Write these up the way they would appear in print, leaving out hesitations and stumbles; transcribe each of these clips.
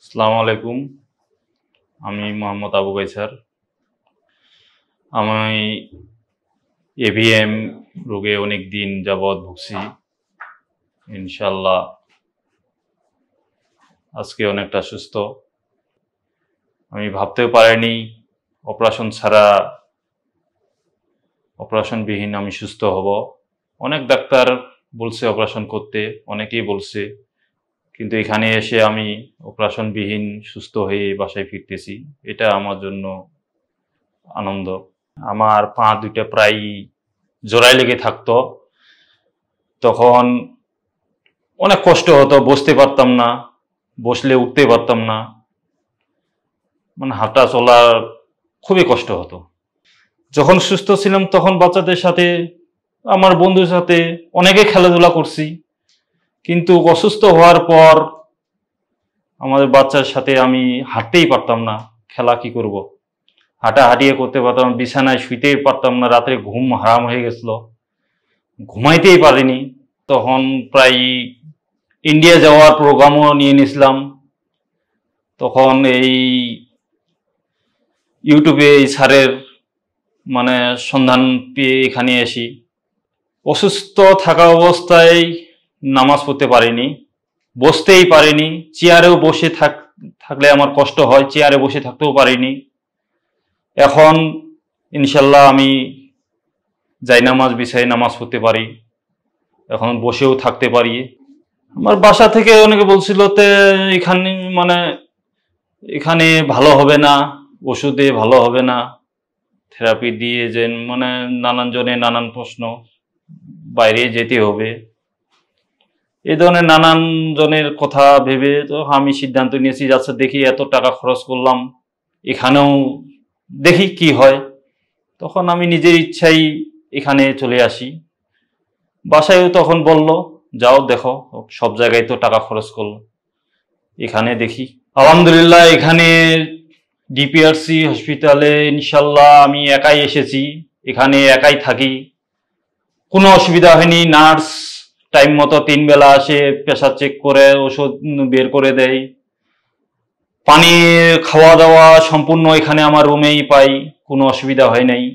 আসসালামু আলাইকুম। আমি মোহাম্মদ আবু কাইসার। আমি এভিএম রোগে অনেক দিন যাবৎ ভুগছি। ইনশাল্লাহ আজকে অনেকটা সুস্থ। আমি ভাবতেও পারিনি অপারেশনবিহীন আমি সুস্থ হব। অনেক ডাক্তার বলছে অপারেশন করতে, অনেকেই বলছে, কিন্তু এখানে এসে আমি অপারেশনবিহীন সুস্থ হয়ে বাসায় ফিরতেছি। এটা আমার জন্য আনন্দ। আমার পা দুইটা প্রায় জোড়ায় লেগে থাকতো, তখন অনেক কষ্ট হতো, বসতে পারতাম না, বসলে উঠতে পারতাম না, মানে হাঁটা চলার খুবই কষ্ট হতো। যখন সুস্থ ছিলাম তখন বাচ্চাদের সাথে, আমার বন্ধুর সাথে অনেকে খেলাধুলা করছি, কিন্তু অসুস্থ হওয়ার পর আমাদের বাচ্চার সাথে আমি হাঁটতেই পারতাম না। খেলা কি করব, হাঁটিয়ে করতে পারতাম, বিছানায় শুইতেই পারতাম না, রাত্রে ঘুম হারাম হয়ে গেছিল, ঘুমাইতেই পারিনি। তখন প্রায় ইন্ডিয়া যাওয়ার প্রোগ্রামও নিয়ে নিয়েছিলাম। তখন এই ইউটিউবে এই স্যারের সন্ধান পেয়ে এখানে আসি। অসুস্থ থাকা অবস্থায় নামাজ পড়তে পারিনি, বসতেই পারিনি, চেয়ারেও বসে থাকলে আমার কষ্ট হয়, চেয়ারে বসে থাকতেও পারিনি। এখন ইনশাল্লাহ আমি নামাজ বিছাই নামাজ পড়তে পারি, এখন বসেও থাকতে পারি। আমার বাসা থেকে অনেকে বলছিল এখানে ভালো হবে না, ওষুধে ভালো হবে না, থেরাপি দিয়ে যে নানান জনে নানান প্রশ্ন, বাইরে যেতে হবে, এই ধরনের নানান জনের কথা ভেবে তো আমি সিদ্ধান্ত নিয়েছি, আচ্ছা দেখি এত টাকা খরচ করলাম, এখানেও দেখি কি হয়। তখন আমি নিজের ইচ্ছাই এখানে চলে আসি। বাসায়ও তখন বলল, যাও দেখো, সব জায়গায় তো টাকা খরচ করলো, এখানে দেখি। আলহামদুলিল্লাহ এখানে ডিপিআরসি হসপিটালে ইনশাল্লাহ আমি একাই এসেছি, এখানে একাই থাকি, কোনো অসুবিধা হয়নি। নার্স টাইম মতো 3 বেলা আসে, প্রেসার চেক করে ওষুধ বের করে দেয়, পানি খাওয়া দাওয়া সম্পূর্ণ এখানে আমার রুমেই পাই, কোনো অসুবিধা হয় নাই।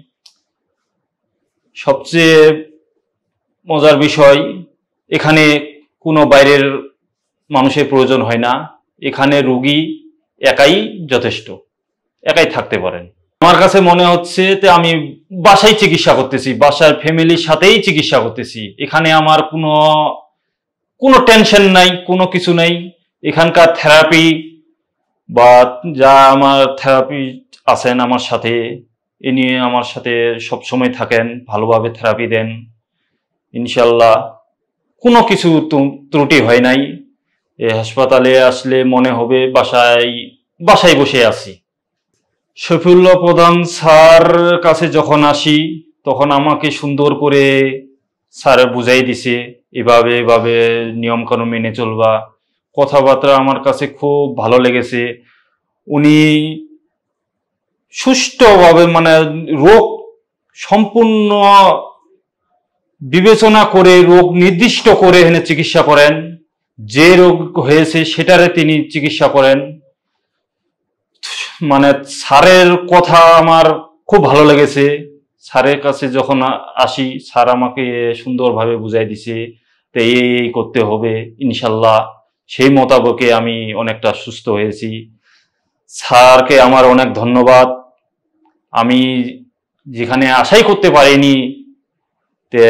সবচেয়ে মজার বিষয়, এখানে কোনো বাইরের মানুষের প্রয়োজন হয় না, এখানে রোগী একাই যথেষ্ট, একাই থাকতে পারেন। আমার কাছে মনে হচ্ছে যে আমি বাসায় চিকিৎসা করতেছি, বাসার ফ্যামিলির সাথেই চিকিৎসা করতেছি। এখানে আমার কোনো টেনশন নাই, কোনো কিছু নাই। এখানকার থেরাপি বা যা আমার থেরাপি আছেন আমার সাথে, এ নিয়ে আমার সাথে সবসময় থাকেন, ভালোভাবে থেরাপি দেন। ইনশাল্লাহ কোনো কিছু ত্রুটি হয় নাই। এই হাসপাতালে আসলে মনে হবে বাসায় বসে আছি। শফিউল্লাহ প্রধান স্যার কাছে যখন আসি তখন আমাকে সুন্দর করে স্যার বুঝাই দিছে, এভাবে এভাবে নিয়মকানুন মেনে চলবা। কথাবার্তা আমার কাছে খুব ভালো লেগেছে। উনি সুষ্ঠুভাবে রোগ সম্পূর্ণ বিবেচনা করে, রোগ নির্দিষ্ট করে এখানে চিকিৎসা করেন, যে রোগ হয়েছে সেটারে তিনি চিকিৎসা করেন। স্যারের কথা আমার খুব ভালো লেগেছে। স্যারের কাছে যখন আসি, স্যার আমাকে সুন্দরভাবে বুঝাই দিছে, তো এই করতে হবে। ইনশাল্লাহ সেই মোতাবেকে আমি অনেকটা সুস্থ হয়েছি। স্যারকে আমার অনেক ধন্যবাদ। আমি যেখানে আশাই করতে পারিনি তে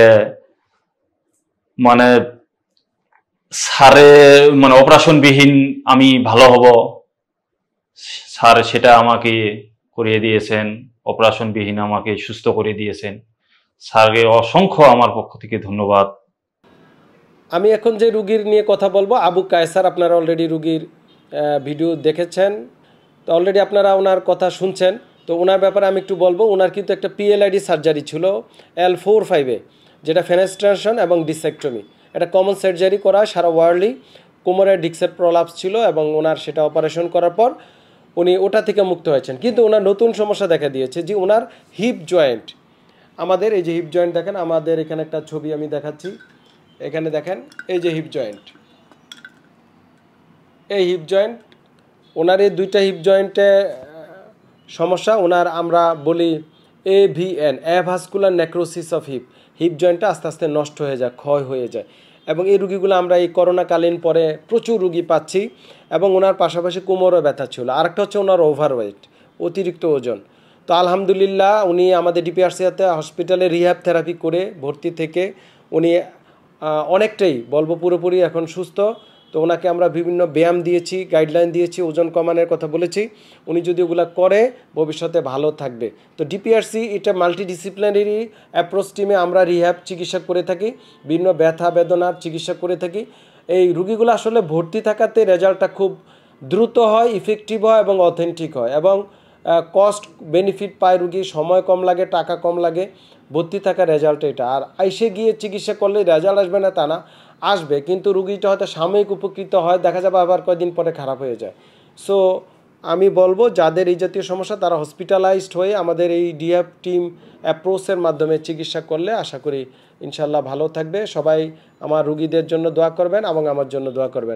স্যারের অপারেশনবিহীন আমি ভালো হব, স্যার সেটা আমাকে করিয়ে দিয়েছেন, অপারেশনবিহীন আমাকে সুস্থ করে দিয়েছেন। স্যারকে অসংখ্য আমার পক্ষ থেকে ধন্যবাদ। আমি এখন যে রুগীর নিয়ে কথা বলবো, আবু কায়সার, আপনারা অলরেডি রুগীর ভিডিও দেখেছেন, তো অলরেডি আপনারা ওনার কথা শুনছেন। তো ওনার ব্যাপারে আমি একটু বলবো। ওনার কিন্তু একটা PLID সার্জারি ছিল L4-5-এ, যেটা ফেনেস্ট্রেশন এবং ডিসেক্টমি, এটা কমন সার্জারি করা সারা ওয়ার্ল্ডলি। কোমরের ডিস্কের প্রলাপস ছিল এবং ওনার সেটা অপারেশন করার পর উনি ওটা থেকে মুক্ত হয়েছেন। কিন্তু ওনার নতুন সমস্যা দেখা দিয়েছে যে ওনার হিপ জয়েন্ট, আমাদের এই যে হিপ জয়েন্ট দেখেন, আমাদের এখানে একটা ছবি আমি দেখাচ্ছি, এখানে দেখেন এই যে হিপ জয়েন্ট, এই হিপ জয়েন্ট ওনার এই 2টা হিপ জয়েন্টে সমস্যা। ওনার আমরা বলি AVN, avascular necrosis of hip জয়েন্টটা আস্তে আস্তে নষ্ট হয়ে যায়, ক্ষয় হয়ে যায়। এবং এই রুগীগুলো আমরা এই করোনাকালীন পরে প্রচুর রুগী পাচ্ছি। এবং ওনার পাশাপাশি কোমরও ব্যথা ছিল। আরেকটা হচ্ছে ওনার ওভারওয়েট, অতিরিক্ত ওজন। তো আলহামদুলিল্লাহ উনি আমাদের DPRC হসপিটালে রিহ্যাব থেরাপি করে ভর্তি থেকে উনি অনেকটাই বলবো পুরোপুরি এখন সুস্থ। তো ওনাকে আমরা বিভিন্ন ব্যায়াম দিয়েছি, গাইডলাইন দিয়েছি, ওজন কমানোর কথা বলেছি। উনি যদি ওগুলো করে ভবিষ্যতে ভালো থাকবে। তো DPRC এটা মাল্টিডিসিপ্লিনারি অ্যাপ্রোচ টিমে আমরা রিহ্যাব চিকিৎসা করে থাকি, বিভিন্ন ব্যথা বেদনার চিকিৎসা করে থাকি। এই রুগীগুলো আসলে ভর্তি থাকাতে রেজাল্টটা খুব দ্রুত হয়, ইফেক্টিভ হয় এবং অথেন্টিক হয় এবং কস্ট বেনিফিট পায় রুগী, সময় কম লাগে, টাকা কম লাগে। ভর্তি থাকা রেজাল্ট এটা। আর আইসে গিয়ে চিকিৎসা করলে রেজাল্ট আসবে না তা না, আসবে, কিন্তু রুগীটা হয়তো সাময়িক উপকৃত হয়, দেখা যাবে আবার কয়েকদিন পরে খারাপ হয়ে যায়। সো আমি বলবো যাদের এই জাতীয় সমস্যা তারা হসপিটালাইজড হয়ে আমাদের এই রিহ্যাব টিম অ্যাপ্রোচের মাধ্যমে চিকিৎসা করলে আশা করি ইনশাল্লাহ ভালো থাকবে। সবাই আমার রুগীদের জন্য দোয়া করবেন এবং আমার জন্য দোয়া করবেন।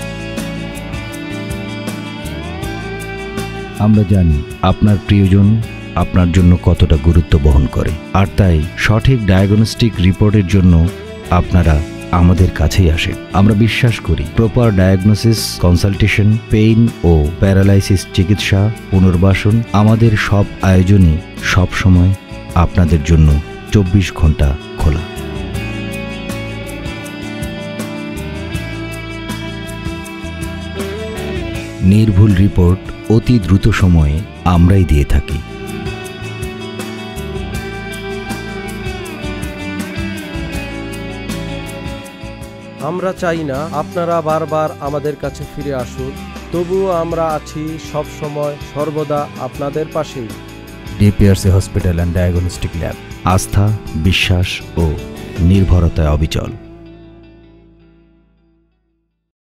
আমরা জানি আপনার প্রিয়জন আপনার জন্য কতটা গুরুত্ব বহন করে, আর তাই সঠিক ডায়াগনস্টিক রিপোর্টের জন্য আপনারা আমাদের কাছেই আসেন। আমরা বিশ্বাস করি প্রপার ডায়াগনোসিস, কনসালটেশন, পেইন ও প্যারালাইসিস চিকিৎসা, পুনর্বাসন, আমাদের সব আয়োজনই সবসময় আপনাদের জন্য 24 ঘন্টা খোলা। নির্ভুল রিপোর্ট অতি দ্রুত সময়ে আমরাই দিয়ে থাকি। আমরা চাই না আপনারা বারবার আমাদের কাছে ফিরে আসুন, তবুও আমরা আছি সব সময় সর্বদা আপনাদের পাশেই। DPRC hospital and diagnostic lab, আস্থা, বিশ্বাস ও নির্ভরতায় অবিচল।